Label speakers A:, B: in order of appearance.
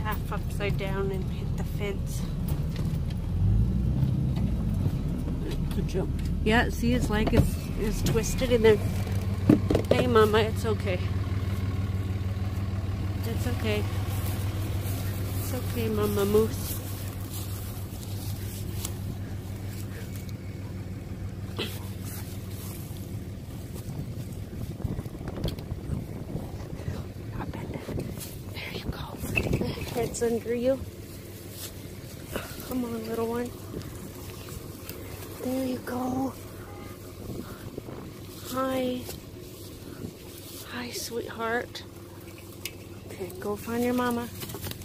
A: half upside down and hit the fence. Good job. Yeah, see, his leg is twisted in there. Hey, Mama, it's okay. It's okay. It's okay, Mama Moose. There you go. The head's under you. Come on, little one. There you go. Hi. Hi, sweetheart. Okay, go find your mama.